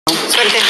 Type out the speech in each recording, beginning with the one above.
Suerte.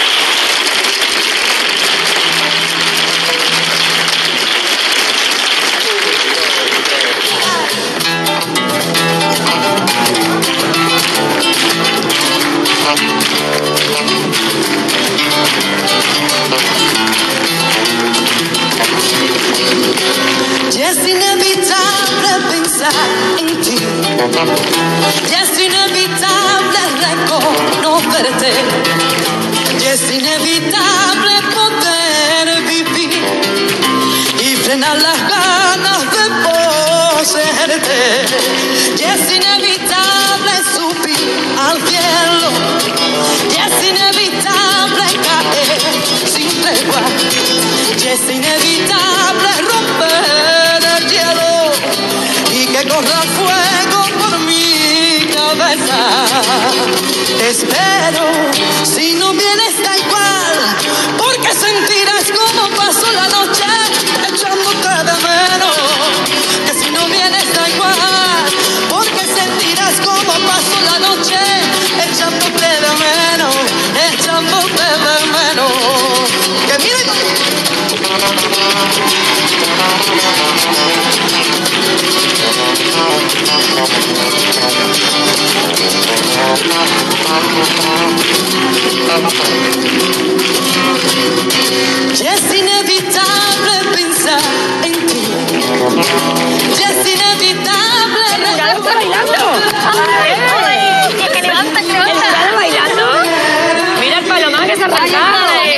Ya es inevitable pensar en ti, ya es inevitable reconocerte, ya es inevitable poder vivir y frenar las ganas de poseerte, ya es inevitable subir al cielo, ya es inevitable caer sin tregua, ya es inevitable romper el hielo y que corra fuego por mi cabeza. Te espero, si no vienes da igual, porque sentirás como pasó la noche echándote de menos. Que si no vienes da igual, porque sentirás como pasó la noche echándote de menos, echándote de menos. Que mira. Ya es inevitable pensar en ti, ya es inevitable. ¡Ya lo está bailando! ¡Ay! ¡Que levanta, que levanta! ¿Está bailando? Mira el palomar que se arranca.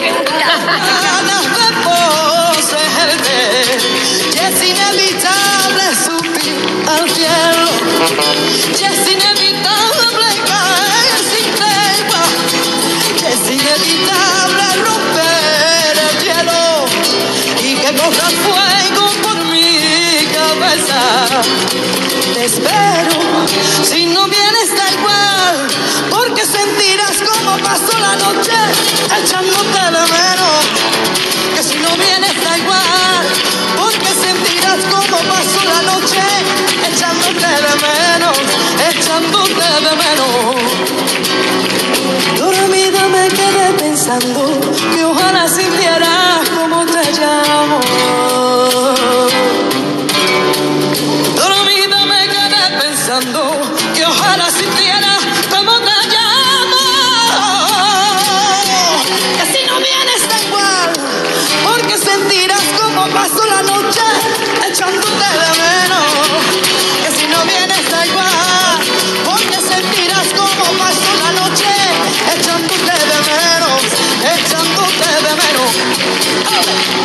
Ya es inevitable subir al cielo, ya es inevitable caer sin tregua, ya es inevitable romper el hielo y que corra fuego por mi cabeza. Te espero, si no vienes da igual, porque sentirás como pasó la noche echándote de menos. Que si no vienes da igual, porque sentirás como pasó la noche echándote de menos, echándote de menos. Dormida me quedé pensando que ojalá sintieras como te llamo. Dormida me quedé pensando que ojalá sintieras como te llamo. Que si no vienes da igual, porque sentirás como pasó la noche echándote de menos. Que si no vienes da igual, porque sentirás como pasó la noche echándote de menos, echándote de menos.